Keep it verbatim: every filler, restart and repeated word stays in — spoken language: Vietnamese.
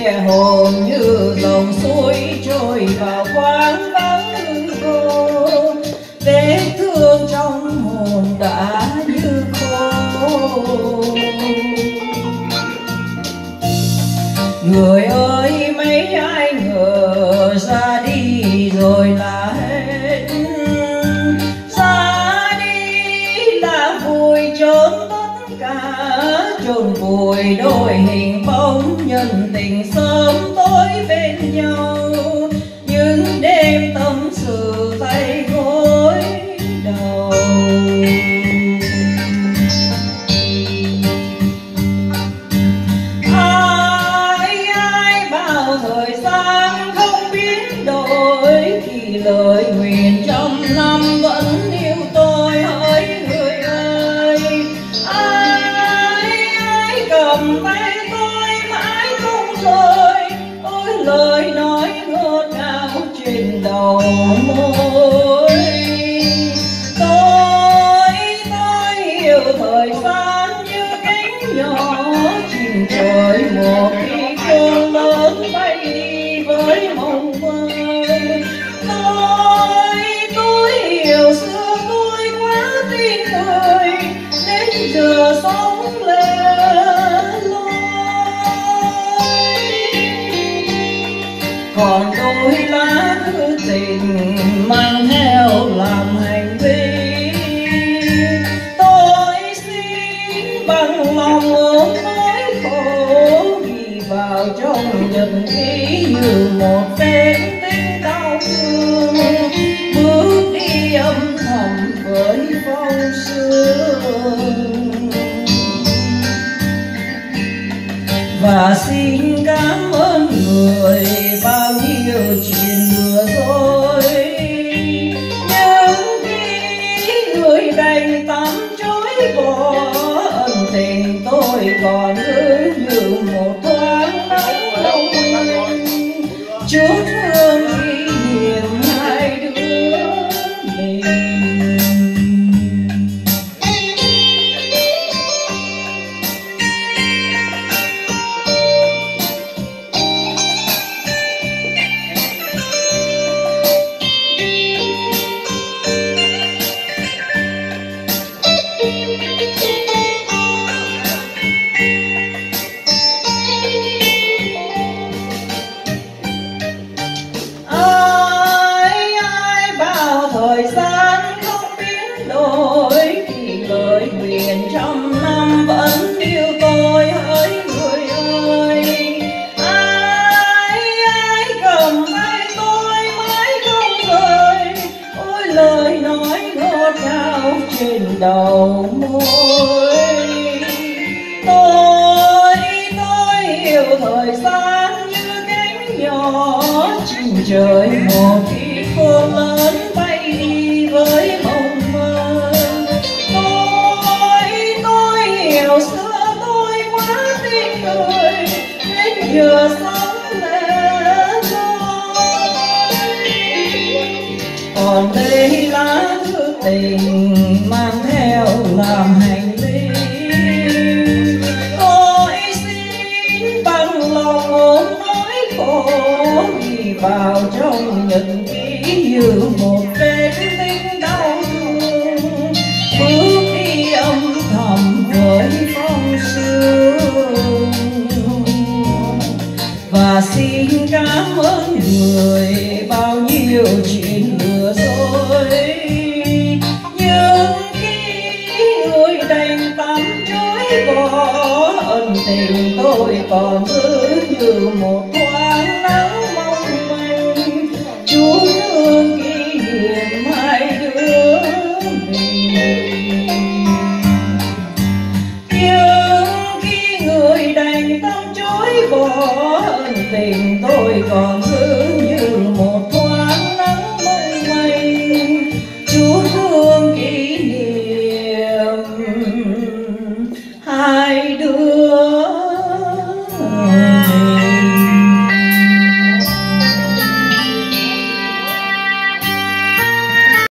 hồn như dòng suối trôi vào quãng vắng hư vô, vết thương trong hồn đã như khô. Người ơi mấy ai ngờ ra đi rồi là hết, ra đi là vùi chốn tất cả, chôn vùi đôi hình bóng nhân tình sớm tối bên nhau, những đêm tâm sự tay gối đầu. Ai ai bao thời gian không biến đổi, thì lời nguyện trăm năm vẫn yêu tôi hỡi người ơi. Ai ai cầm tay tôi mãi không rời, ôi lời nói ngọt ngào trên đầu môi. Tôi tôi yêu thời gian như cánh nhỏ chìm trời một khi cơn lớn bay đi với mộng mơ. Tôi tôi yêu xưa tôi quá tin người, đến giờ sống lẻ loi. Còn đôi lá thư tình mang theo làm hành vi, tôi xin bằng lòng ôm nỗi khổ ghi vào trong nhật ký như một vết tích đau thương, bước đi âm thầm với phong sương. Và xin cảm ơn người bao nhiêu chuyện lừa dối, nhưng khi người đành tắm chối bỏ, ân tình tôi còn giữ như một thoáng nắng đông quên, chút hương kỷ niệm hai đứa mình. Thời gian không biến đổi, thì lời nguyện trăm năm vẫn yêu tôi hỡi người ơi. Ai ai cầm tay tôi mãi không rời, ôi lời nói ngọt ngào trên đầu môi. Tôi tôi yêu thời gian như cánh nhỏ chìm trời một khi khôn lớn bay đi với mộng mơ. Tôi tôi hiểu xưa tôi quá tin người, đến giờ sống lẻ loi. Còn đây lá thư tình mang theo làm hành lý, tôi xin bằng lòng ôm nỗi khổ ghi vào trong nhật ký như một vết tích đau thương, bước đi âm thầm với phong sương. Và xin cảm ơn người bao nhiêu chuyện lừa dối, nhưng khi người đành tắm chối bỏ, ân tình tôi còn giữ như một